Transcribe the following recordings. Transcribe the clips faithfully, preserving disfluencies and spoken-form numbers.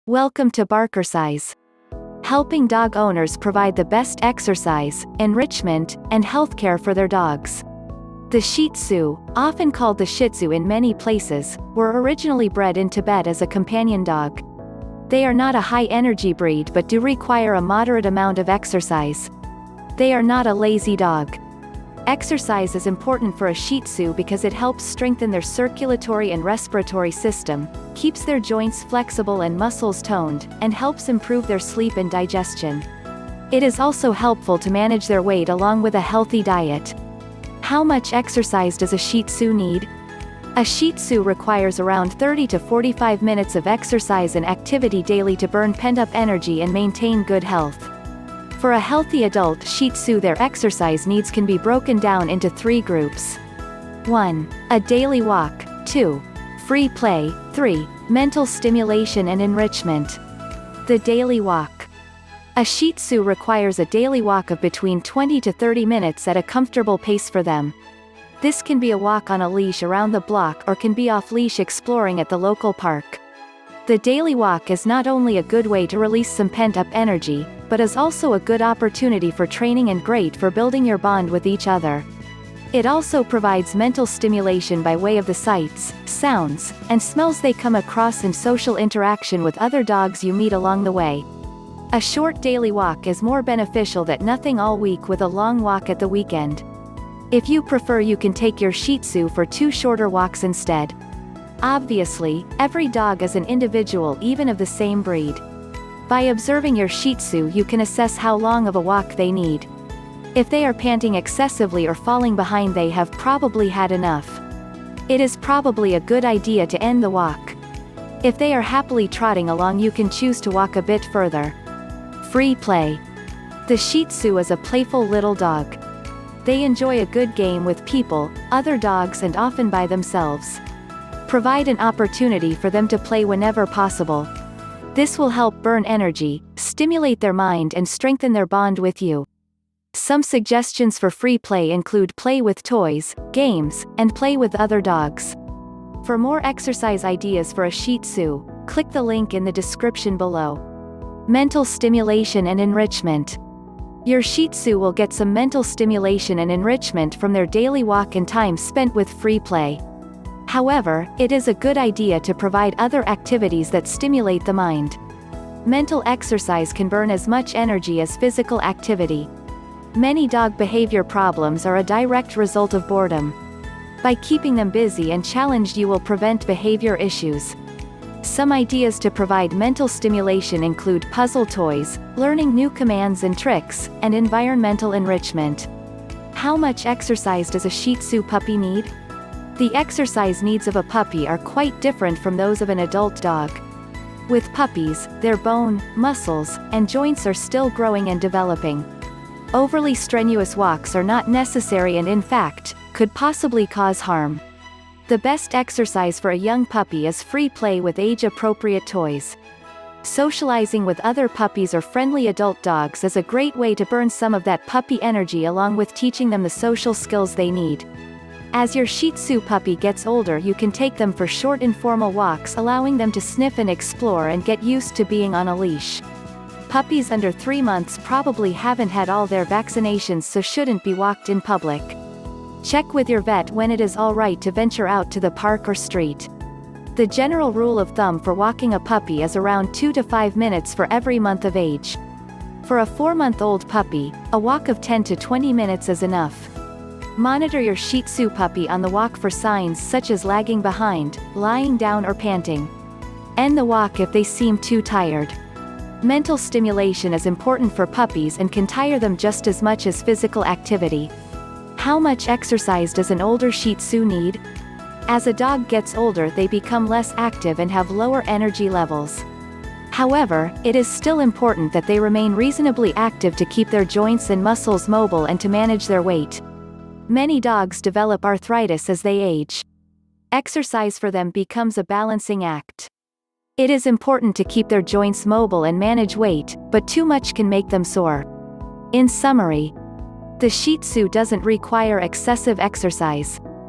Welcome to Barkercise, helping dog owners provide the best exercise, enrichment, and healthcare for their dogs. The Shih Tzu, often called the Shih Tzu in many places, were originally bred in Tibet as a companion dog. They are not a high-energy breed but do require a moderate amount of exercise. They are not a lazy dog. Exercise is important for a Shih Tzu because it helps strengthen their circulatory and respiratory system, keeps their joints flexible and muscles toned, and helps improve their sleep and digestion. It is also helpful to manage their weight along with a healthy diet. How much exercise does a Shih Tzu need? A Shih Tzu requires around thirty to forty-five minutes of exercise and activity daily to burn pent-up energy and maintain good health. For a healthy adult Shih Tzu, their exercise needs can be broken down into three groups. one. A daily walk. two. Free play. three. Mental stimulation and enrichment. The daily walk. A Shih Tzu requires a daily walk of between twenty to thirty minutes at a comfortable pace for them. This can be a walk on a leash around the block or can be off-leash exploring at the local park. The daily walk is not only a good way to release some pent-up energy, but is also a good opportunity for training and great for building your bond with each other. It also provides mental stimulation by way of the sights, sounds, and smells they come across in social interaction with other dogs you meet along the way. A short daily walk is more beneficial than nothing all week with a long walk at the weekend. If you prefer, you can take your Shih Tzu for two shorter walks instead. Obviously, every dog is an individual even of the same breed. By observing your Shih Tzu you can assess how long of a walk they need. If they are panting excessively or falling behind, they have probably had enough. It is probably a good idea to end the walk. If they are happily trotting along, you can choose to walk a bit further. Free play. The Shih Tzu is a playful little dog. They enjoy a good game with people, other dogs, and often by themselves. Provide an opportunity for them to play whenever possible. This will help burn energy, stimulate their mind, and strengthen their bond with you. Some suggestions for free play include play with toys, games, and play with other dogs. For more exercise ideas for a Shih Tzu, click the link in the description below. Mental stimulation and enrichment. Your Shih Tzu will get some mental stimulation and enrichment from their daily walk and time spent with free play. However, it is a good idea to provide other activities that stimulate the mind. Mental exercise can burn as much energy as physical activity. Many dog behavior problems are a direct result of boredom. By keeping them busy and challenged, you will prevent behavior issues. Some ideas to provide mental stimulation include puzzle toys, learning new commands and tricks, and environmental enrichment. How much exercise does a Shih Tzu puppy need? The exercise needs of a puppy are quite different from those of an adult dog. With puppies, their bone, muscles, and joints are still growing and developing. Overly strenuous walks are not necessary and, in fact, could possibly cause harm. The best exercise for a young puppy is free play with age-appropriate toys. Socializing with other puppies or friendly adult dogs is a great way to burn some of that puppy energy along with teaching them the social skills they need. As your Shih Tzu puppy gets older, you can take them for short informal walks, allowing them to sniff and explore and get used to being on a leash. Puppies under three months probably haven't had all their vaccinations, so shouldn't be walked in public. Check with your vet when it is all right to venture out to the park or street. The general rule of thumb for walking a puppy is around two to five minutes for every month of age. For a four-month-old puppy, a walk of ten to twenty minutes is enough. Monitor your Shih Tzu puppy on the walk for signs such as lagging behind, lying down, or panting. End the walk if they seem too tired. Mental stimulation is important for puppies and can tire them just as much as physical activity. How much exercise does an older Shih Tzu need? As a dog gets older, they become less active and have lower energy levels. However, it is still important that they remain reasonably active to keep their joints and muscles mobile and to manage their weight. Many dogs develop arthritis as they age. Exercise for them becomes a balancing act. It is important to keep their joints mobile and manage weight, but too much can make them sore. In summary, the Shih Tzu doesn't require excessive exercise.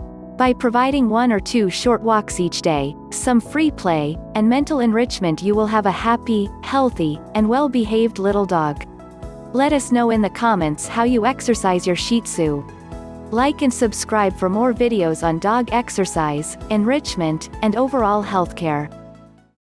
By providing one or two short walks each day, some free play, and mental enrichment, you will have a happy, healthy, and well-behaved little dog. Let us know in the comments how you exercise your Shih Tzu. Like and subscribe for more videos on dog exercise, enrichment, and overall healthcare.